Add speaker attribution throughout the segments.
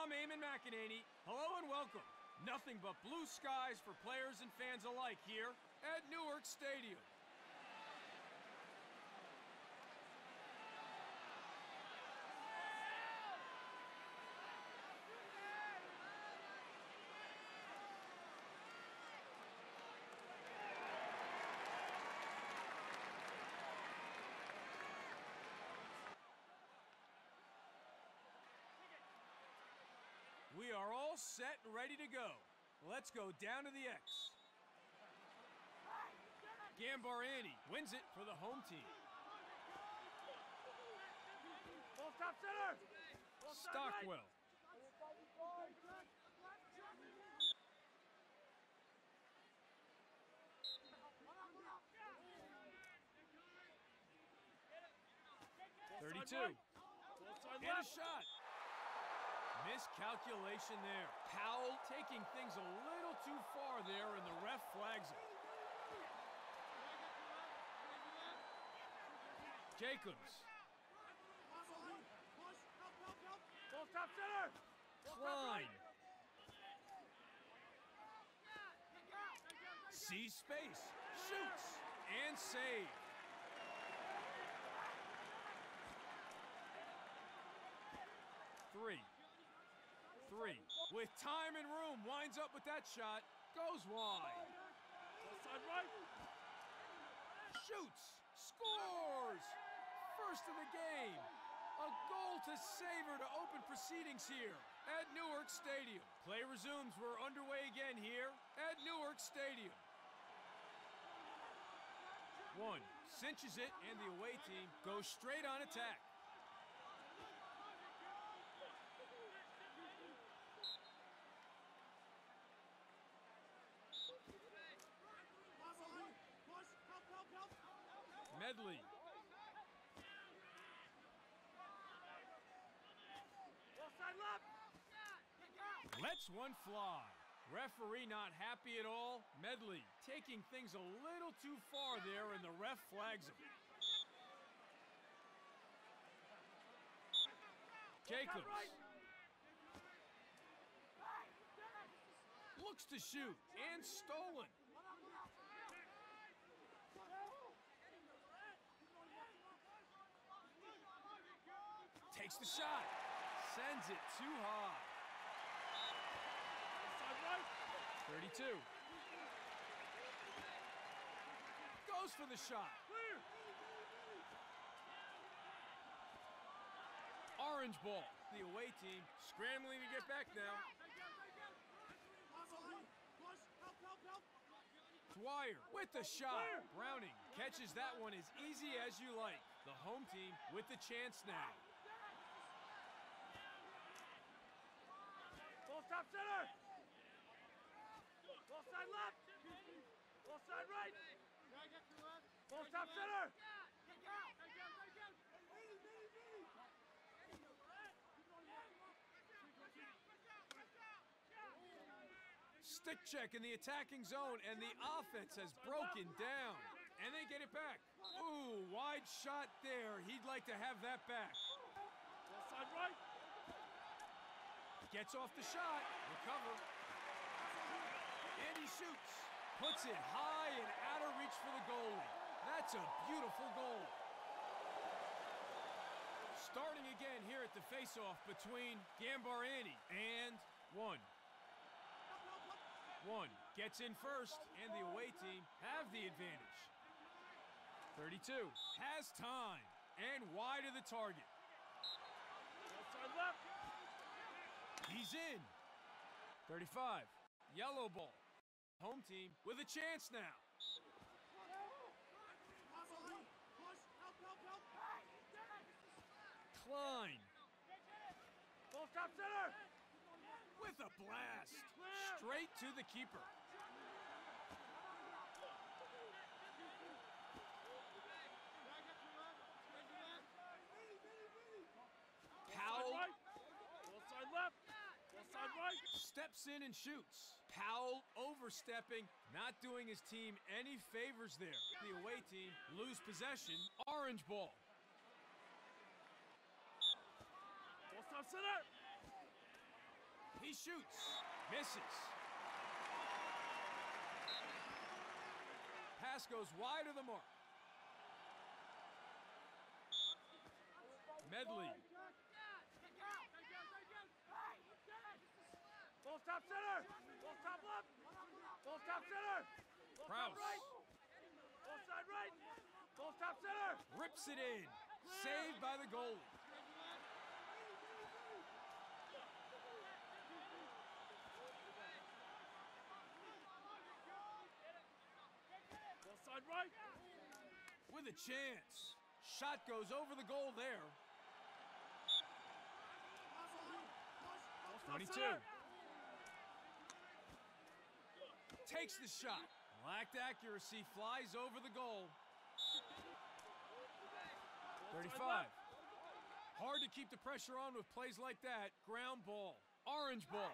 Speaker 1: I'm Eamon McEnany. Hello and welcome. Nothing but blue skies for players and fans alike here at Newark Stadium. We are all set and ready to go. Let's go down to the X. Gambarani wins it for the home team.
Speaker 2: Ball stop center!
Speaker 1: Stockwell. .32. And a shot. Miscalculation there. Powell taking things a little too far there, and the ref flags it. Jacobs.
Speaker 2: Ball stop center!
Speaker 1: Klein. Sees space. Shoots. And save. Three. With time and room, winds up with that shot. Goes wide.
Speaker 2: Side right.
Speaker 1: Shoots. Scores. First of the game. A goal to savor to open proceedings here at Newark Stadium. Play resumes. We're underway again here at Newark Stadium. One cinches it, and the away team goes straight on attack. Medley. Lets one fly. Referee not happy at all. Medley taking things a little too far there, and the ref flags him. Jacobs. Looks to shoot, and stolen. Takes the shot. Sends it too high. 32. Goes for the shot. Orange ball. The away team scrambling to get back now. Dwyer with the shot. Browning catches that one as easy as you like. The home team with the chance now.
Speaker 2: Ball stop center! Ball side left! Ball side right! Ball stop center!
Speaker 1: Stick check in the attacking zone, and the offense has broken down. And they get it back. Ooh, wide shot there. He'd like to have that back.
Speaker 2: Ball side right!
Speaker 1: Gets off the shot. Recover. And he shoots. Puts it high and out of reach for the goalie. That's a beautiful goal. Starting again here at the face-off between Gambarani and One gets in first, and the away team have the advantage. 32 has time, and wide of the target.
Speaker 2: Side left.
Speaker 1: He's in. 35, yellow ball. Home team with a chance now. Klein.
Speaker 2: Ball stop center!
Speaker 1: With a blast. Straight to the keeper. Powell.
Speaker 2: Ball side left. Ball side right.
Speaker 1: Steps in and shoots. Powell overstepping, not doing his team any favors there. The away team lose possession. Orange ball.
Speaker 2: Ball stop center.
Speaker 1: He shoots. Misses. Pass goes wide of the mark. Medley.
Speaker 2: Ball top center. Ball top left. Ball top center. Ball top
Speaker 1: Kraus.
Speaker 2: right. Ball side right. Ball top center.
Speaker 1: Rips it in. Saved by the goalie.
Speaker 2: Ball side right.
Speaker 1: With a chance. Shot goes over the goal there. 22. Takes the shot. Lacked accuracy, flies over the goal. 35. Hard to keep the pressure on with plays like that. Ground ball. Orange ball.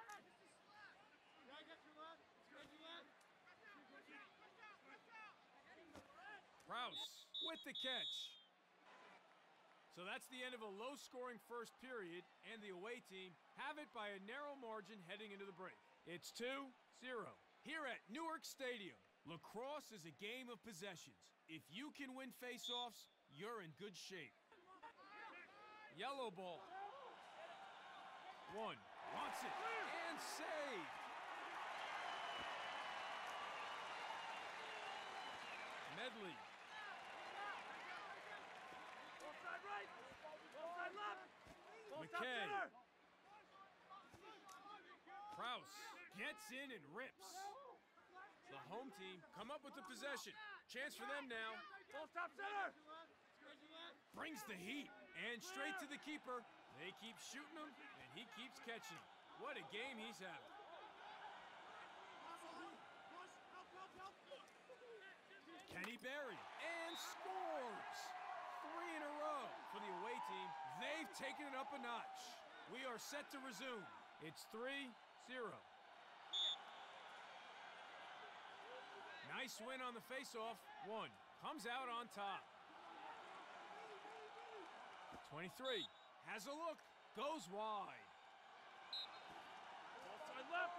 Speaker 1: Kraus with the catch. So that's the end of a low-scoring first period, and the away team have it by a narrow margin heading into the break. It's 2-0. Here at Newark Stadium, lacrosse is a game of possessions. If you can win face-offs, you're in good shape. Yellow ball. 1. Wants it. And saved. Medley.
Speaker 2: Ball side right. Ball side left. Ball top
Speaker 1: McKay.
Speaker 2: center.
Speaker 1: Kraus gets in and rips. The home team come up with the possession. Chance for them now.
Speaker 2: Ball top center.
Speaker 1: Brings the heat. And straight to the keeper. They keep shooting him, and he keeps catching him. What a game he's having. Kenny Berry. And scores. 3 in a row for the away team. They've taken it up a notch. We are set to resume. It's 3-0. Nice win on the faceoff. 1 comes out on top. 23 has a look, goes wide.
Speaker 2: Ball side left.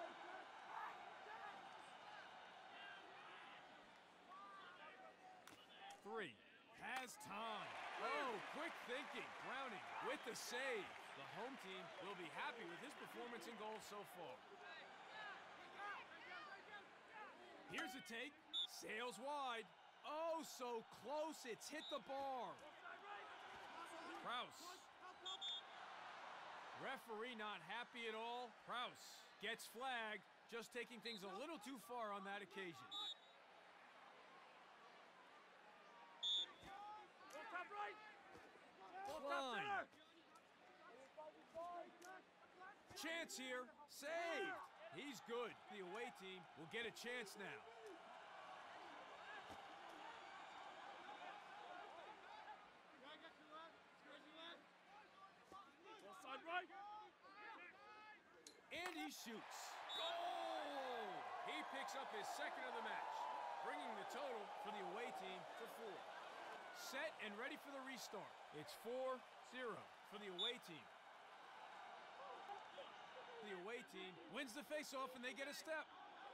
Speaker 1: 3 has time. Oh, quick thinking. Browning with the save. The home team will be happy with his performance in goal so far. Here's a take. Sails wide. Oh, so close. It's hit the bar. Kraus. Referee not happy at all. Kraus gets flagged, just taking things a little too far on that occasion.
Speaker 2: Ball top right. Ball top
Speaker 1: Klein.
Speaker 2: center.
Speaker 1: Chance here. Saved. He's good. The away team will get a chance now.
Speaker 2: Ball side right.
Speaker 1: And he shoots. Goal! He picks up his second of the match, bringing the total for the away team to 4. Set and ready for the restart. It's 4-0 for the away team. The away team wins the faceoff and they get a step.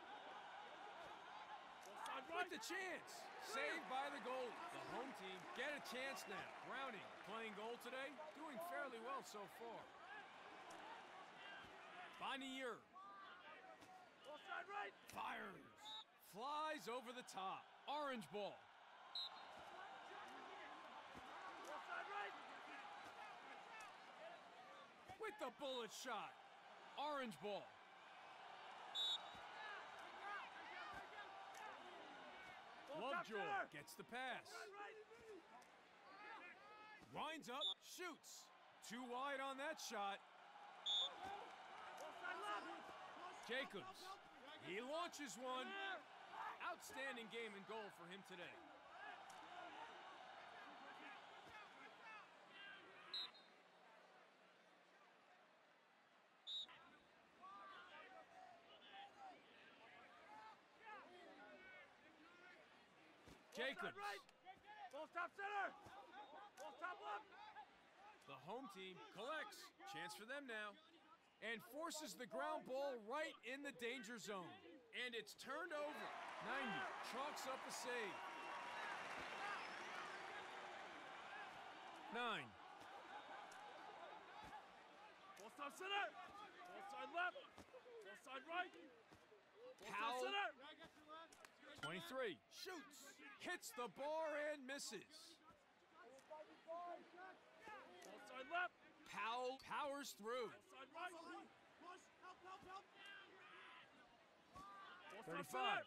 Speaker 2: Ball side right.
Speaker 1: With the chance. Saved by the goalie. The home team get a chance now. Browning playing goal today, doing fairly well so far. Bonnier
Speaker 2: Ball side right.
Speaker 1: fires. Flies over the top. Orange ball.
Speaker 2: Ball side right.
Speaker 1: With the bullet shot. Orange ball.
Speaker 2: Ball top
Speaker 1: Lovejoy
Speaker 2: center.
Speaker 1: gets the pass. Winds up, shoots. Too wide on that shot.
Speaker 2: Ball side left.
Speaker 1: Jacobs. He launches one. Outstanding game and goal for him today. Jacobs.
Speaker 2: Right. Ball top center. Ball top left.
Speaker 1: The home team collects. Chance for them now. and forces the ground ball right in the danger zone. And it's turned over. 90 chalks up a save. 9.
Speaker 2: Ball stop center. Ball side left. Ball side right. Ball
Speaker 1: Powell.
Speaker 2: stop center.
Speaker 1: 23 shoots, hits the bar and misses.
Speaker 2: Ball side left.
Speaker 1: Powell powers through.
Speaker 2: Ball side right. Push. Help. Ball stop
Speaker 1: 35.
Speaker 2: center.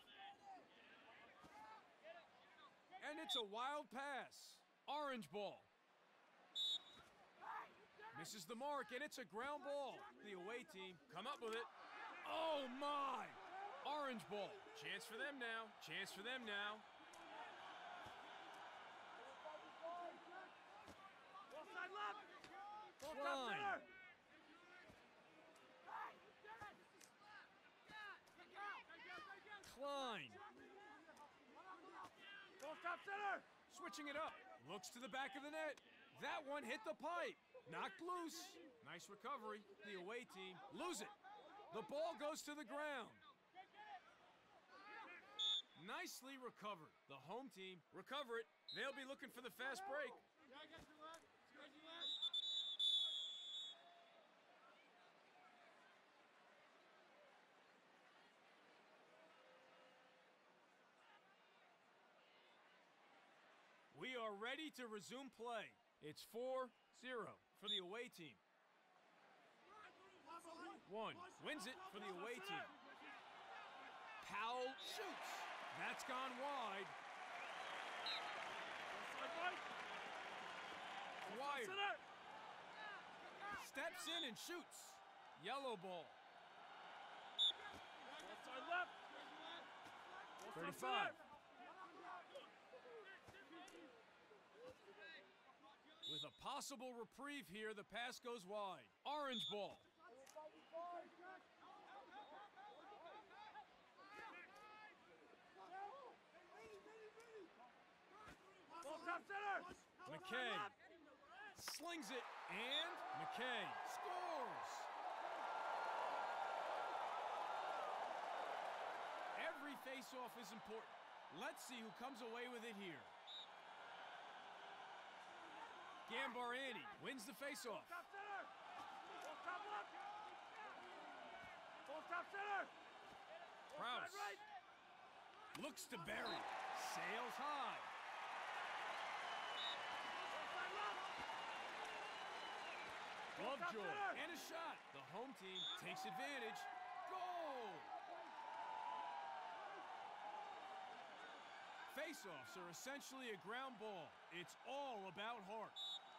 Speaker 1: And it's a wild pass. Orange ball. Misses the mark, and it's a ground ball. The away team come up with it. Oh, my! Orange ball. Chance for them now. Chance for them now.
Speaker 2: Ball side left. Ball stop
Speaker 1: Klein.
Speaker 2: center.
Speaker 1: Klein.
Speaker 2: Ball stop center.
Speaker 1: Switching it up. Looks to the back of the net. That one hit the pipe. Knocked loose. Nice recovery. The away team lose it. The ball goes to the ground. Nicely recovered. The home team recover it. They'll be looking for the fast break. We are ready to resume play. It's 4-0 for the away team. 1 wins it for the away team. Powell shoots. That's gone wide.
Speaker 2: Ball side right.
Speaker 1: Dwyer
Speaker 2: Center.
Speaker 1: steps in and shoots. Yellow ball.
Speaker 2: Ball side left. Ball stop
Speaker 1: 35.
Speaker 2: center.
Speaker 1: With a possible reprieve here, the pass goes wide. Orange ball.
Speaker 2: Ball stop center.
Speaker 1: McKay slings it, and McKay scores. Every face-off is important. Let's see who comes away with it here. Gambarani wins the face-off.
Speaker 2: Stop center. Ball stop left. Ball stop center. Ball
Speaker 1: Prowse
Speaker 2: side right.
Speaker 1: looks to bury. Sails high.
Speaker 2: Ball side left.
Speaker 1: Lovejoy and a shot. The home team takes advantage. Goal! Face-offs are essentially a ground ball. It's all about heart.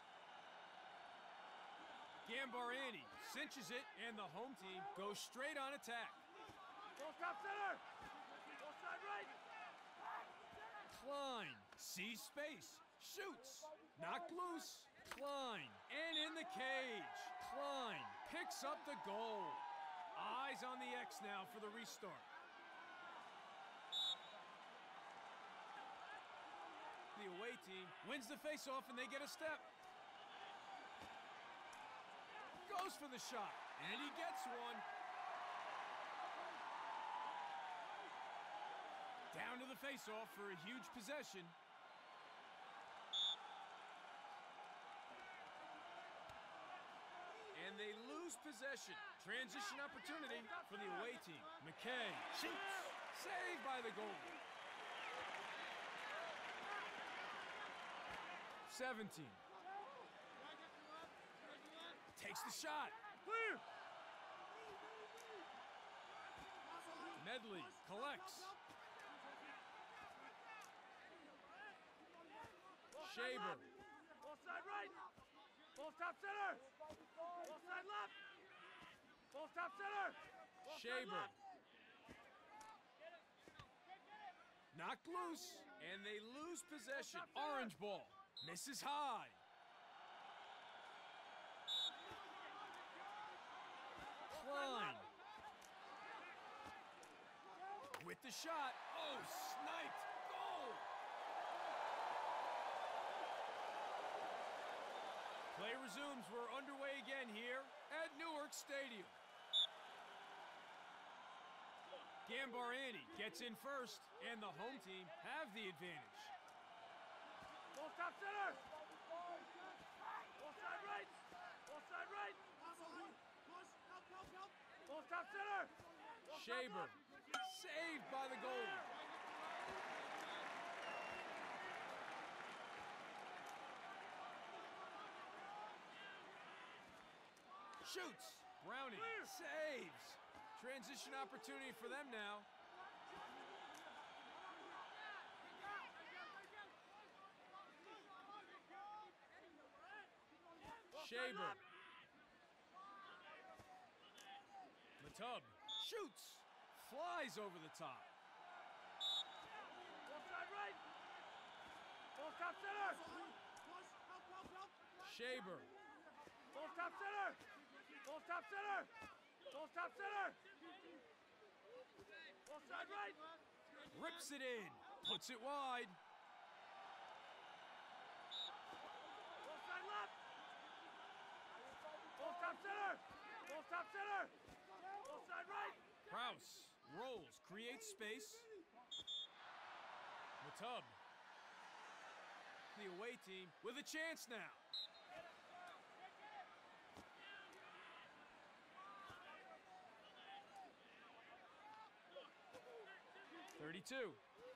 Speaker 1: Gambarani cinches it, and the home team goes straight on attack.
Speaker 2: Ball stop center. Ball side right.
Speaker 1: Klein sees space, shoots, knocked loose. Klein, and in the cage. Klein picks up the goal. Eyes on the X now for the restart. The away team wins the face-off, and they get a step. Goes for the shot, and he gets one. Down to the face-off for a huge possession. And they lose possession. Transition opportunity for the away team. McKay shoots. Saved by the goalie. 17. Takes the shot.
Speaker 2: Clear.
Speaker 1: Medley collects. Shaber.
Speaker 2: Ball side right. Ball stop center. Ball side left. Ball stop center. Ball side
Speaker 1: Shaber.
Speaker 2: left.
Speaker 1: Knocked loose, and they lose possession. Orange ball. Misses high. Klein. With the shot. Oh, sniped. Goal. Play resumes. We're underway again here at Newark Stadium. Gambarani gets in first, and the home team have the advantage.
Speaker 2: Ball top center. Ball side right. Ball side right. Ball top center. Ball
Speaker 1: Shaber, saved by the goalie. Shoots. Browning saves. Transition opportunity for them now. Shaber. Matub shoots. Flies over the top.
Speaker 2: Ball side right. Ball top center.
Speaker 1: Shaber.
Speaker 2: Ball top center. Ball top center. Ball top center. Ball side right.
Speaker 1: Rips it in. Puts it wide.
Speaker 2: Ball side left. Ball top center. Ball top center. Ball side right.
Speaker 1: Kraus rolls, creates space. Matub. The away team with a chance now. .32.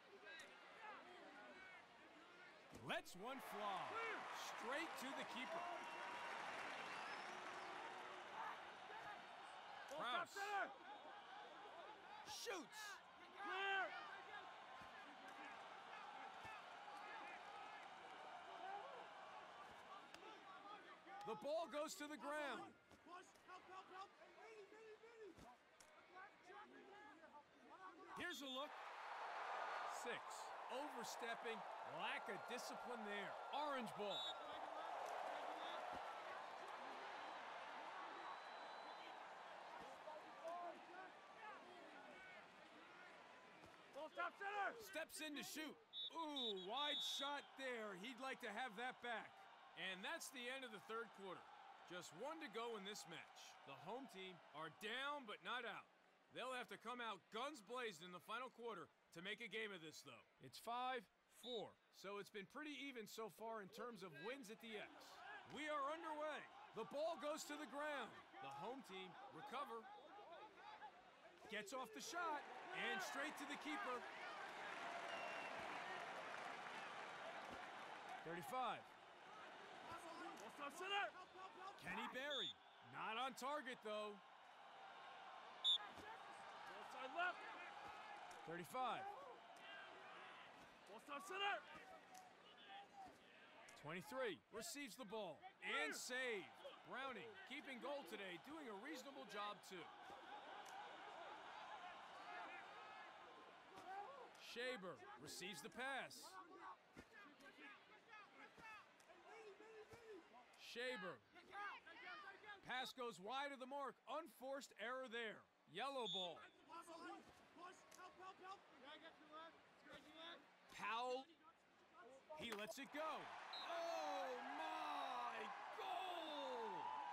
Speaker 1: Lets one fly. Straight to the keeper.
Speaker 2: Ball top
Speaker 1: Kraus
Speaker 2: center.
Speaker 1: shoots.
Speaker 2: Clear.
Speaker 1: The ball goes to the ground. Here's a look. 6. Overstepping. Lack of discipline there. Orange ball.
Speaker 2: Ball top center.
Speaker 1: Steps in to shoot. Ooh, wide shot there. He'd like to have that back. And that's the end of the third quarter. Just one to go in this match. The home team are down but not out. They'll have to come out guns blazing in the final quarter to make a game of this, though. It's 5-4, so it's been pretty even so far in terms of wins at the X. We are underway. The ball goes to the ground. The home team recover. Gets off the shot and straight to the keeper. 35.
Speaker 2: Ball top center.
Speaker 1: Kenny Berry. Not on target, though.
Speaker 2: Ball side left.
Speaker 1: 35.
Speaker 2: Ball top center.
Speaker 1: 23. Receives the ball. And saved. Browning keeping goal today, doing a reasonable job, too. Shaber receives the pass. Shaber. Pass goes wide of the mark. Unforced error there. Yellow ball. Powell. He lets it go. Oh, my goal!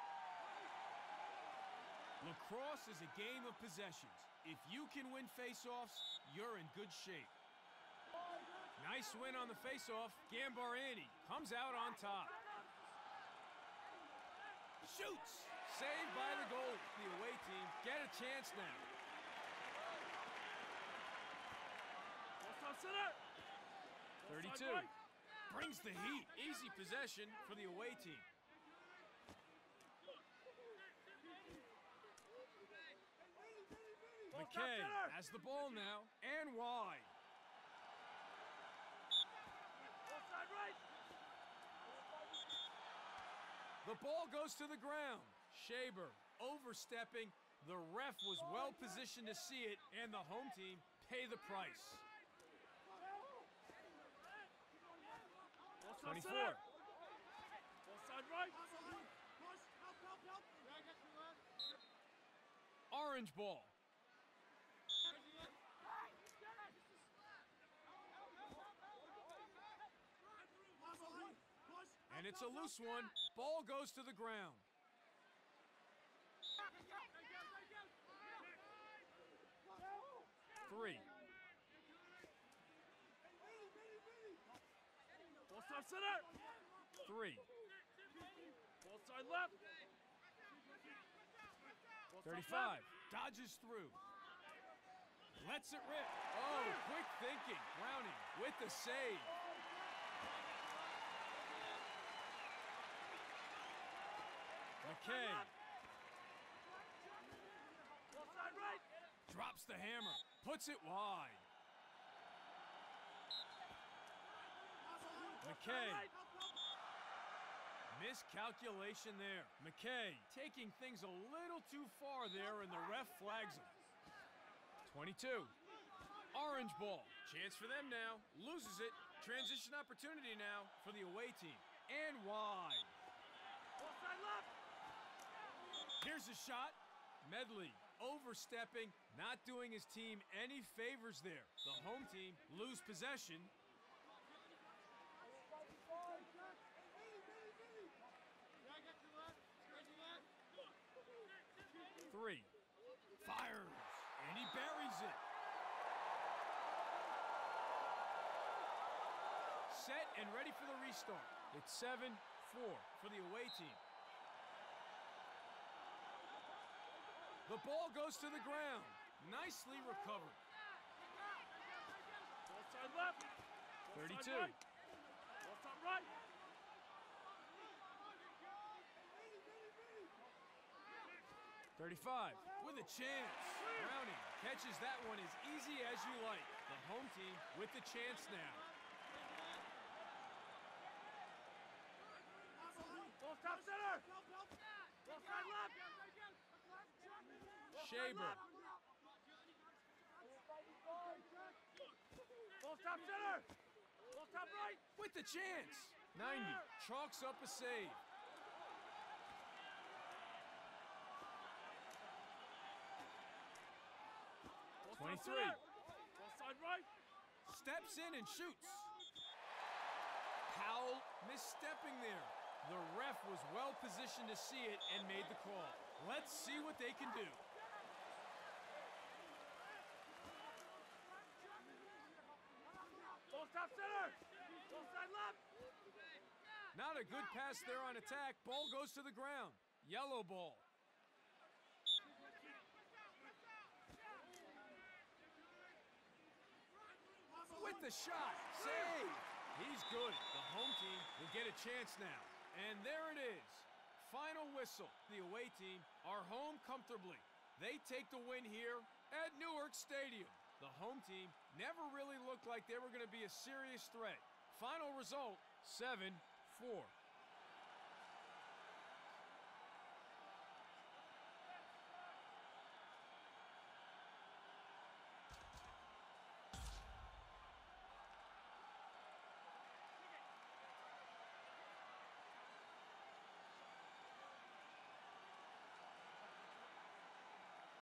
Speaker 1: Lacrosse is a game of possessions. If you can win face-offs, you're in good shape. Nice win on the face-off. Gambarani comes out on top. Shoots! Saved by the goal. The away team get a chance now.
Speaker 2: Ball top center.
Speaker 1: 32. Brings the heat. Easy possession for the away team. McKay has the ball now and wide.
Speaker 2: Ball side right.
Speaker 1: The ball goes to the ground. Shaber overstepping. The ref was well positioned to see it, and the home team pay the price.
Speaker 2: Ball top
Speaker 1: 24.
Speaker 2: center. Ball side right.
Speaker 1: Orange ball. And it's a loose one. Ball goes to the ground. 3.
Speaker 2: Ball stop center.
Speaker 1: 3.
Speaker 2: Ball side left. Ball stop
Speaker 1: 35.
Speaker 2: left.
Speaker 1: Dodges through. Lets it rip. Oh, quick thinking. Browning with the save. McKay
Speaker 2: Ball side right.
Speaker 1: drops the hammer. Puts it wide. McKay.
Speaker 2: Right.
Speaker 1: Miscalculation there. McKay taking things a little too far there, and the ref flags him. 22. Orange ball. Chance for them now. Loses it. Transition opportunity now for the away team. And wide.
Speaker 2: Ball side left.
Speaker 1: Here's a shot. Medley overstepping, not doing his team any favors there. The home team lose possession. 3. Fires. And he buries it. Set and ready for the restart. It's 7-4 for the away team. The ball goes to the ground. Nicely recovered.
Speaker 2: Ball side left. Ball
Speaker 1: 32.
Speaker 2: side right. Ball stop right.
Speaker 1: 35 with a chance. Browning catches that one as easy as you like. The home team with the chance now.
Speaker 2: Ball stop center. Ball side left. Ball side
Speaker 1: Shaber.
Speaker 2: left. Ball stop center. Ball stop right.
Speaker 1: With the chance. 90 chalks up a save.
Speaker 2: Ball stop
Speaker 1: 23.
Speaker 2: center. Ball side right.
Speaker 1: Steps in and shoots. Powell misstepping there. The ref was well positioned to see it and made the call. Let's see what they can do.
Speaker 2: Ball stop center. Ball side left.
Speaker 1: Not a good pass there on attack. Ball goes to the ground. Yellow ball. With the shot. Save. He's good. The home team will get a chance now. And there it is. Final whistle. The away team are home comfortably. They take the win here at Newark Stadium. The home team never really looked like they were going to be a serious threat. Final result, 7-4.